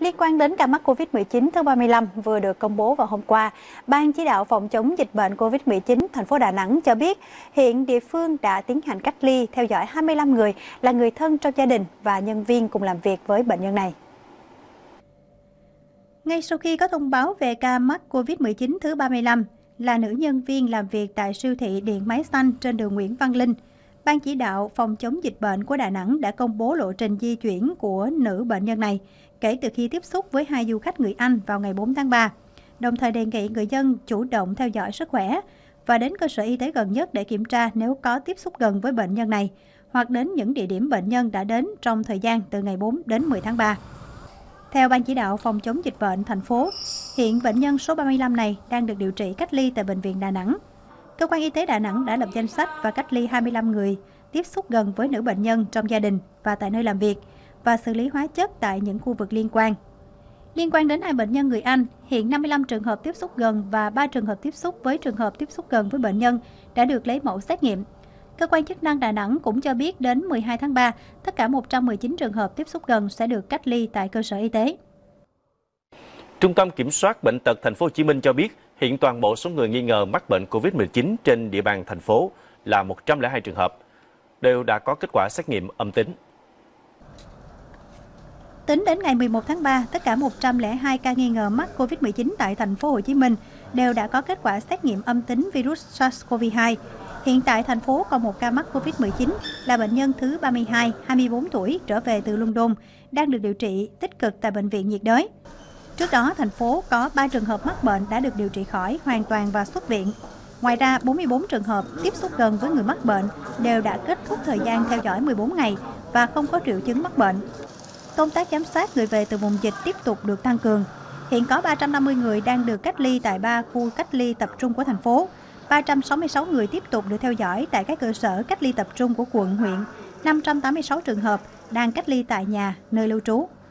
Liên quan đến ca mắc Covid-19 thứ 35 vừa được công bố vào hôm qua, Ban chỉ đạo phòng chống dịch bệnh Covid-19 thành phố Đà Nẵng cho biết hiện địa phương đã tiến hành cách ly theo dõi 25 người là người thân trong gia đình và nhân viên cùng làm việc với bệnh nhân này. Ngay sau khi có thông báo về ca mắc Covid-19 thứ 35 là nữ nhân viên làm việc tại siêu thị Điện Máy Xanh trên đường Nguyễn Văn Linh, Ban chỉ đạo phòng chống dịch bệnh của Đà Nẵng đã công bố lộ trình di chuyển của nữ bệnh nhân này kể từ khi tiếp xúc với hai du khách người Anh vào ngày 4 tháng 3, đồng thời đề nghị người dân chủ động theo dõi sức khỏe và đến cơ sở y tế gần nhất để kiểm tra nếu có tiếp xúc gần với bệnh nhân này hoặc đến những địa điểm bệnh nhân đã đến trong thời gian từ ngày 4 đến 10 tháng 3. Theo Ban chỉ đạo phòng chống dịch bệnh thành phố, hiện bệnh nhân số 35 này đang được điều trị cách ly tại Bệnh viện Đà Nẵng. Cơ quan y tế Đà Nẵng đã lập danh sách và cách ly 25 người tiếp xúc gần với nữ bệnh nhân trong gia đình và tại nơi làm việc và xử lý hóa chất tại những khu vực liên quan. Liên quan đến hai bệnh nhân người Anh, hiện 55 trường hợp tiếp xúc gần và 3 trường hợp tiếp xúc với trường hợp tiếp xúc gần với bệnh nhân đã được lấy mẫu xét nghiệm. Cơ quan chức năng Đà Nẵng cũng cho biết đến 12 tháng 3, tất cả 119 trường hợp tiếp xúc gần sẽ được cách ly tại cơ sở y tế. Trung tâm Kiểm soát Bệnh tật Thành phố Hồ Chí Minh cho biết hiện toàn bộ số người nghi ngờ mắc bệnh Covid-19 trên địa bàn thành phố là 102 trường hợp, đều đã có kết quả xét nghiệm âm tính. Tính đến ngày 11 tháng 3, tất cả 102 ca nghi ngờ mắc Covid-19 tại Thành phố Hồ Chí Minh đều đã có kết quả xét nghiệm âm tính virus SARS-CoV-2. Hiện tại thành phố còn một ca mắc Covid-19 là bệnh nhân thứ 32, 24 tuổi trở về từ London, đang được điều trị tích cực tại bệnh viện nhiệt đới. Trước đó, thành phố có 3 trường hợp mắc bệnh đã được điều trị khỏi hoàn toàn và xuất viện. Ngoài ra, 44 trường hợp tiếp xúc gần với người mắc bệnh đều đã kết thúc thời gian theo dõi 14 ngày và không có triệu chứng mắc bệnh. Công tác giám sát người về từ vùng dịch tiếp tục được tăng cường. Hiện có 350 người đang được cách ly tại 3 khu cách ly tập trung của thành phố. 366 người tiếp tục được theo dõi tại các cơ sở cách ly tập trung của quận, huyện. 586 trường hợp đang cách ly tại nhà, nơi lưu trú.